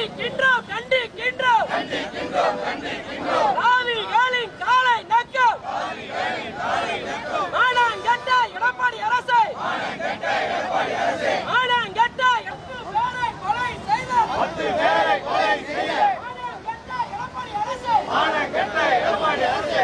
கண்டிக்கின்றோம் கண்டிக்கின்றோம் ஆவிகளின் காலை நக்கம் மானங்கெட்ட எடப்பாடி அரசை மானங்கெட்ட கொலை செய்த எடப்பாடி அரசை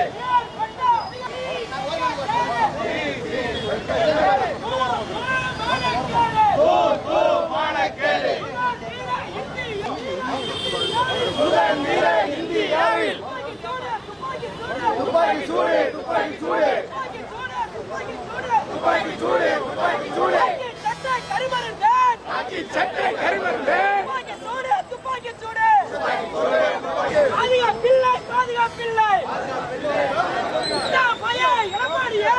இந்தியாவில் துப்பாக்கி சூடு துப்பாக்கி சூடு துப்பாக்கி சூடு துப்பாக்கி சூடு சட்டை கரிமருந்தேன் சட்டை கரிமருந்தேன் துப்பாக்கி சூடு பாதுகாப்பில்லை பாதுகாப்பில்லை பையன் எடப்பாடியே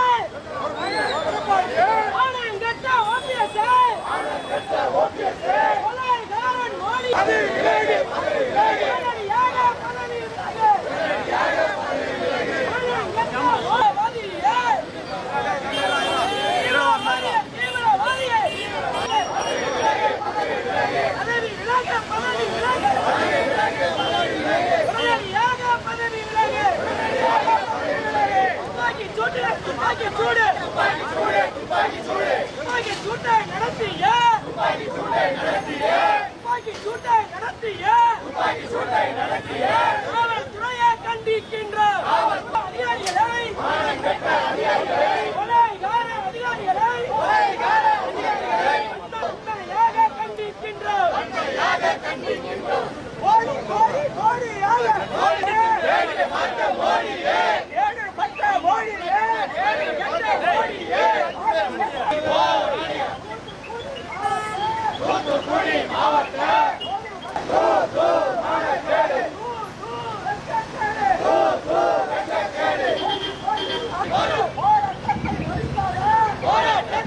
ஆனங்கெட்ட ஓபிஎஸ் கொலைகாரன் மோடி காவல்துறையை கண்டிக்கின்றோம்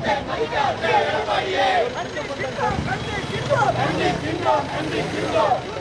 கண்டிக்கின்றோம்